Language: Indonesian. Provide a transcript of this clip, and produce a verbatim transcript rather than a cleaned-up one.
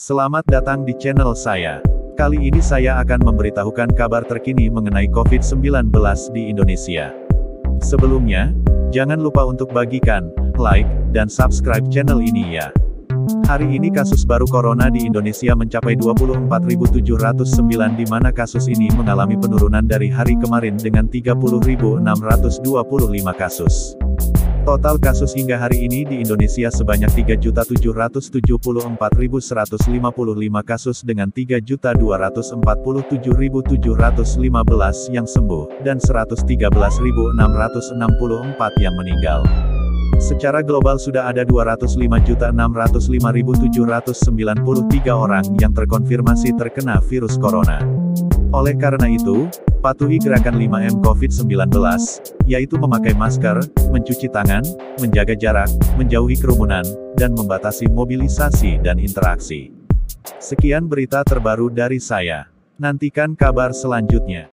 Selamat datang di channel saya. Kali ini saya akan memberitahukan kabar terkini mengenai covid sembilan belas di Indonesia. Sebelumnya, jangan lupa untuk bagikan, like, dan subscribe channel ini ya. Hari ini kasus baru corona di Indonesia mencapai dua puluh empat ribu tujuh ratus sembilan di mana kasus ini mengalami penurunan dari hari kemarin dengan tiga puluh ribu enam ratus dua puluh lima kasus. Total kasus hingga hari ini di Indonesia sebanyak tiga juta tujuh ratus tujuh puluh empat ribu seratus lima puluh lima kasus dengan tiga juta dua ratus empat puluh tujuh ribu tujuh ratus lima belas yang sembuh, dan seratus tiga belas ribu enam ratus enam puluh empat yang meninggal. Secara global sudah ada dua ratus lima juta enam ratus lima ribu tujuh ratus sembilan puluh tiga orang yang terkonfirmasi terkena virus corona. Oleh karena itu, patuhi gerakan lima M covid sembilan belas, yaitu memakai masker, mencuci tangan, menjaga jarak, menjauhi kerumunan, dan membatasi mobilisasi dan interaksi. Sekian berita terbaru dari saya. Nantikan kabar selanjutnya.